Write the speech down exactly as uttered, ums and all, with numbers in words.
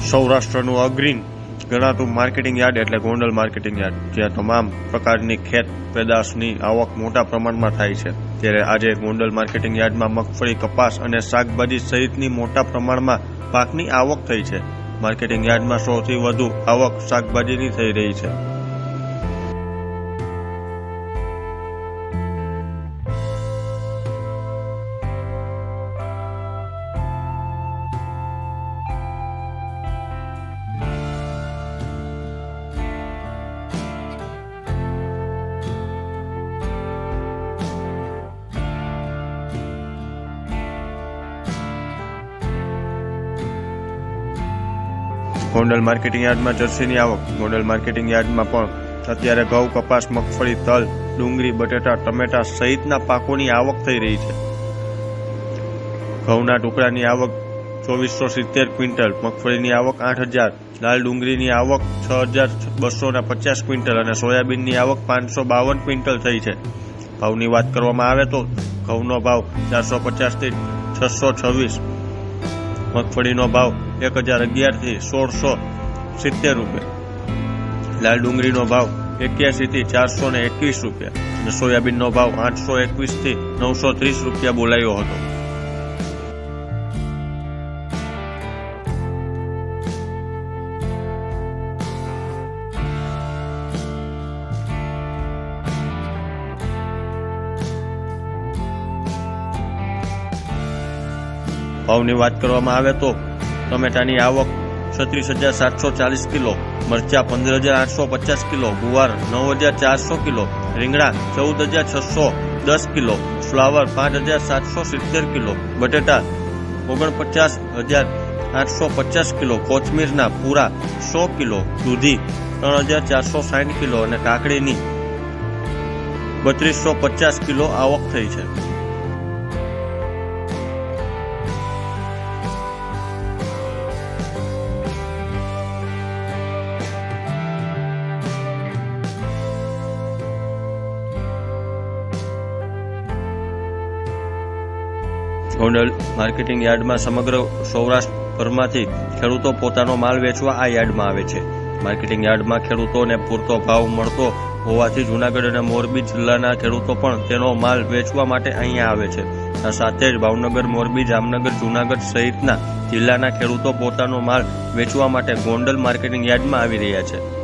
સૌરાષ્ટ્રનું અગ્રીમ ગણાતું marketing yard એટલે Gondal marketing yard, જ્યાં તમામ પ્રકારની ખેત પેદાશની આવક મોટા પ્રમાણમાં થાય છે. ત્યારે આજે ગોંડલ માર્કેટિંગ યાર્ડમાં મગફળી, કપાસ અને શાકભાજી સહિતની મોટા પ્રમાણમાં પાકની આવક થઈ છે. માર્કેટિંગ યાર્ડમાં સૌથી વધુ આવક શાકભાજીની થઈ રહી છે. ગોંડલ માર્કેટિંગ યાર્ડમાં જર્સીની આવક. ગોંડલ માર્કેટિંગ યાર્ડમાં પણ અત્યારે ઘઉં, કપાસ, મગફળી, તલ, ડુંગળી, બટેટા, ટમેટા સહિતના પાકોની આવક થઈ રહી છે. ઘઉંના ટુકડાની આવક ચોવીસો સિત્તેર ક્વિન્ટલ, મગફળીની આવક આઠ હજાર, લાલ ડુંગળીની આવક છ હજાર બસો ને પચાસ ક્વિન્ટલ અને સોયાબીનની આવક પાંચસો બાવન ક્વિન્ટલ થઈ છે. ભાવની વાત કરવામાં આવે તો ઘઉંનો ભાવ ચારસો પચાસથી છસો છવ્વીસ, મગફળીનો ભાવ એક હજાર અગિયારથી સોળસો સિત્તેર રૂપિયા, લાલ ડુંગળીનો ભાવ એક્યાસીથી ચારસો ને એકવીસ રૂપિયા અને સોયાબીનનો ભાવ આઠસો એકવીસથી નવસો ત્રીસ રૂપિયા બોલાયો હતો. ભાવની વાત કરવામાં આવે તો ટમેટાની આવક છત્રીસ હજાર સાતસો ચાલીસ કિલો, મરચા પંદર હજાર આઠસો પચાસ કિલો, ગુવાર નવ હજાર ચારસો કિલો, રીંગણા ચૌદ હજાર છસો દસ કિલો, ફ્લાવર પાંચ હજાર સાતસો સિત્તેર કિલો, બટેટા ઓગણપચાસ હજાર આઠસો પચાસ કિલો, કોથમીરના પૂરા સો કિલો, દૂધી ત્રણ હજાર ચારસો સાઠ કિલો અને કાકડીની બત્રીસો પચાસ કિલો આવક થઈ છે. ગોંડલ માર્કેટિંગ યાર્ડમાં સમગ્ર સૌરાષ્ટ્રભરમાંથી ખેડૂતો પોતાનો માલ વેચવા આ યાર્ડમાં આવે છે. માર્કેટિંગ યાર્ડમાં ખેડૂતોને પૂરતો ભાવ મળતો હોવાથી જૂનાગઢ અને મોરબી જિલ્લાના ખેડૂતો પણ તેનો માલ વેચવા માટે અહીંયા આવે છે. આ સાથે જ ભાવનગર, મોરબી, જામનગર, જૂનાગઢ સહિતના જિલ્લાના ખેડૂતો પોતાનો માલ વેચવા માટે ગોંડલ માર્કેટિંગ યાર્ડમાં આવી રહ્યા છે.